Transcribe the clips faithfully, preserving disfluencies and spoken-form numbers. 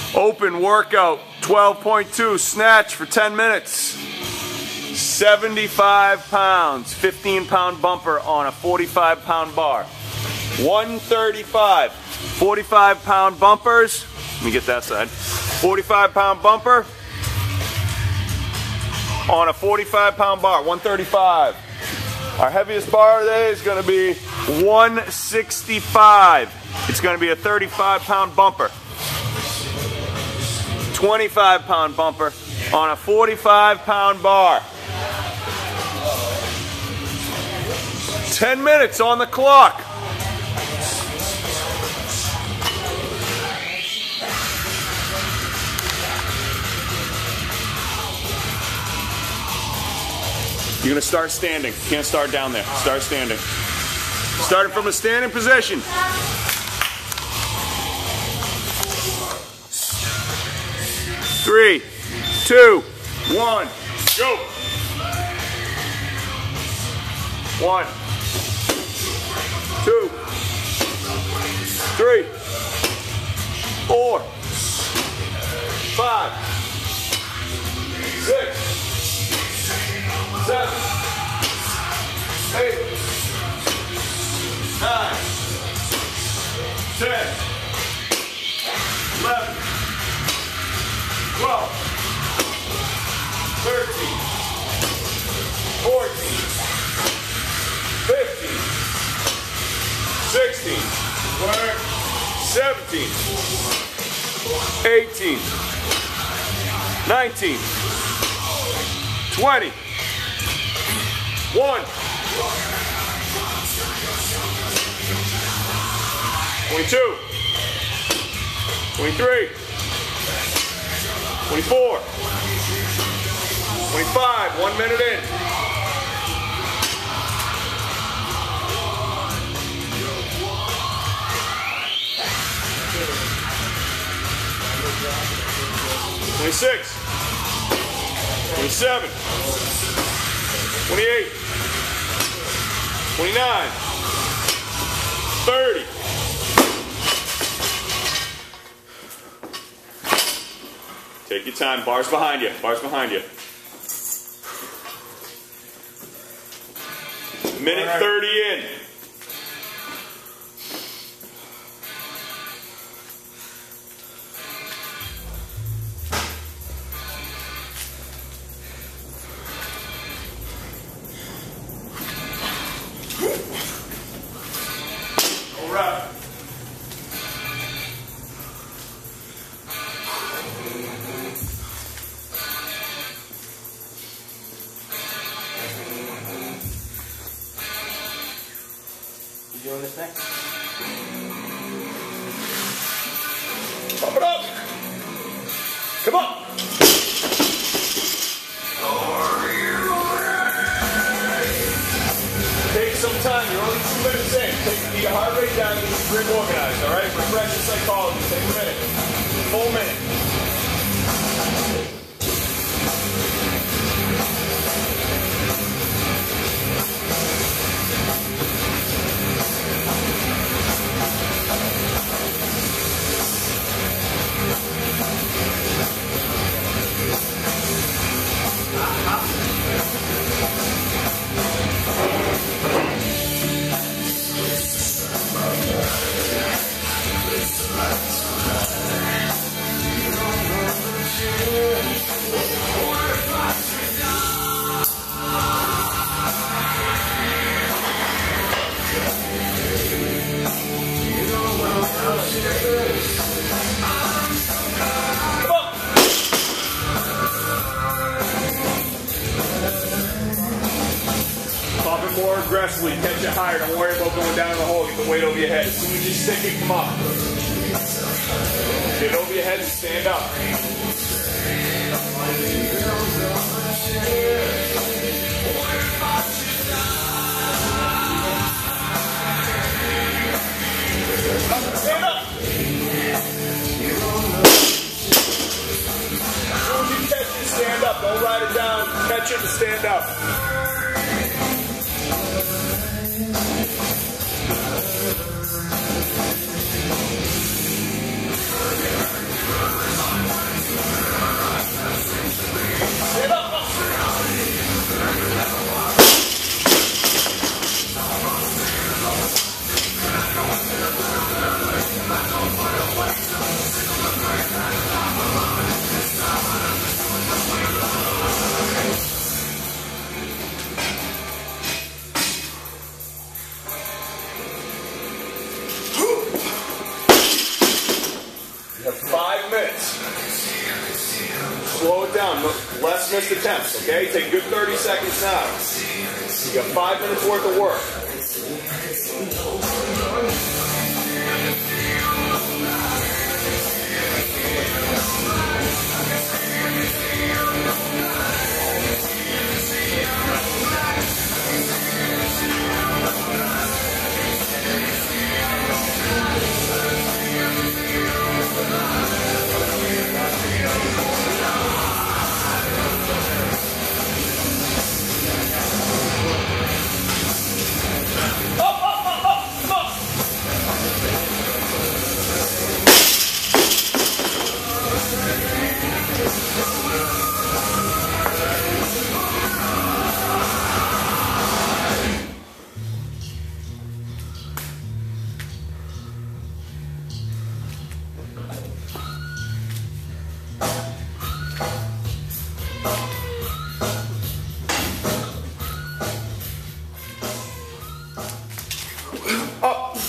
Open workout, twelve point two, snatch for ten minutes. seventy-five pounds, fifteen pound bumper on a forty-five pound bar. one thirty-five, forty-five pound bumpers. Let me get that side. forty-five pound bumper on a forty-five pound bar, one thirty-five. Our heaviest bar today is going to be one sixty-five. It's going to be a thirty-five pound bumper. twenty-five pound bumper on a forty-five pound bar. ten minutes on the clock. You're gonna start standing. Can't start down there. Start standing. Starting from a standing position. Three, two, one, go. One, two, three, four, five, six, seven, eight, nine, ten, eleven, twelve, thirteen, fourteen, fifteen, sixteen, seventeen, eighteen, nineteen, twenty, one, twenty-two, twenty-three, twenty-four, twenty-five, one minute in. twenty-six, twenty-seven, twenty-eight, twenty-nine, thirty. Take your time. Bars behind you. Bars behind you. Minute right. thirty in. All right. You doing this thing? Pump it up. Come on. Take some time. You're only two minutes in. Take, get your heart rate down and get your grip organized. All right? Refresh your psychology. Take a minute. Full minute. Pump it more aggressively. Catch it higher. Don't worry about going down in the hole. Get the weight over your head. As soon as you stick it, come up. Get it over your head and stand up. Stand up. As soon as you catch it, stand up. Don't ride it down. Catch it and stand up. Five minutes. Slow it down. Less missed attempts, okay? Take a good thirty seconds now. You got five minutes worth of work. Up.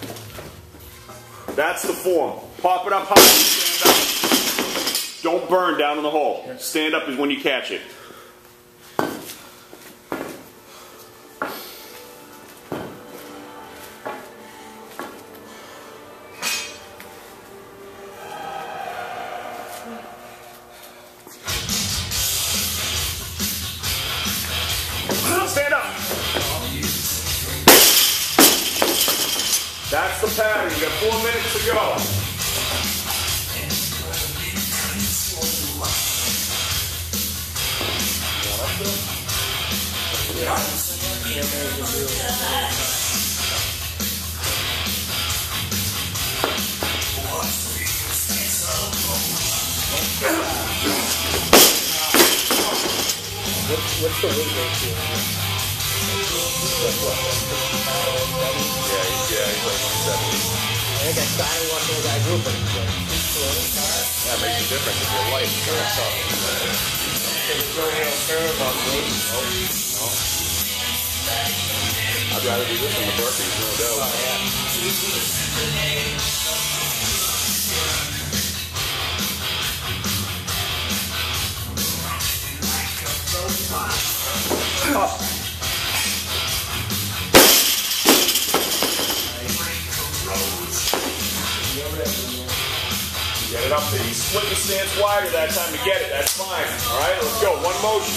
That's the form. Pop it up high, stand up. Don't burn down in the hole. Stand up is when you catch it. Stand up. That's the pattern. You got four minutes to go. What's, what's the weight ratio? Yeah, he's, yeah, he's like one seventy. I think I started watching the guy group and Yeah, it makes a difference if you're light. It's kind of tough. there's no real curve on weight. No, no. I'd rather do this than the burpees, no doubt. Oh, yeah. Up. Get it up there. You split the stance wider that time to get it. That's fine. All right, let's go. One motion.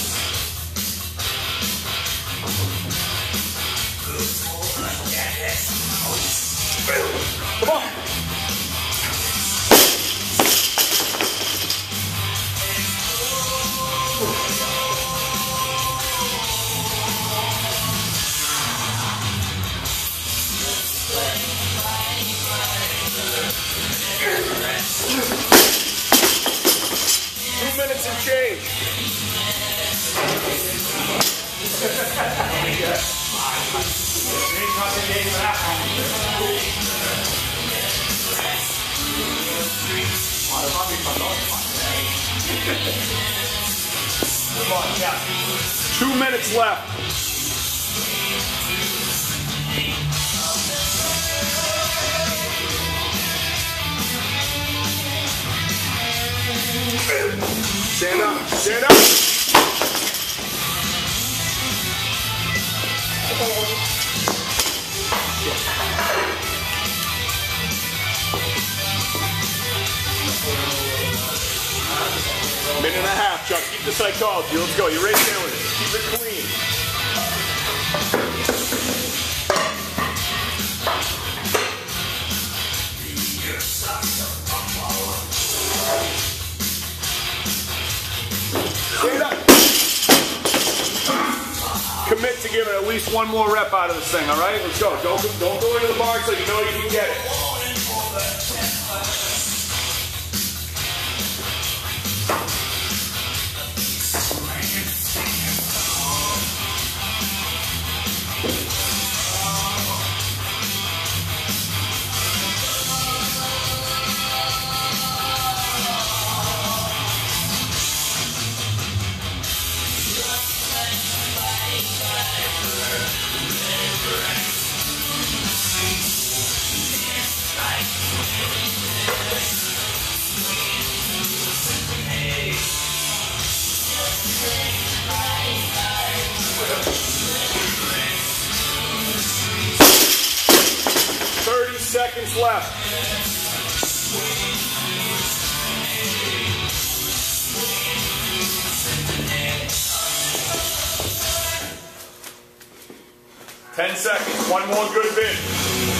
Come on. Two minutes and change. Two minutes left. Stand up, stand up. Minute and a half, Chuck. Keep the psychology. Let's go. You're right there with it. Keep it clean. Stand up. Commit to giving at least one more rep out of this thing, all right? Let's go. Don't, don't go into the bar until you know you can get it. seconds left. Ten seconds. One more good bid.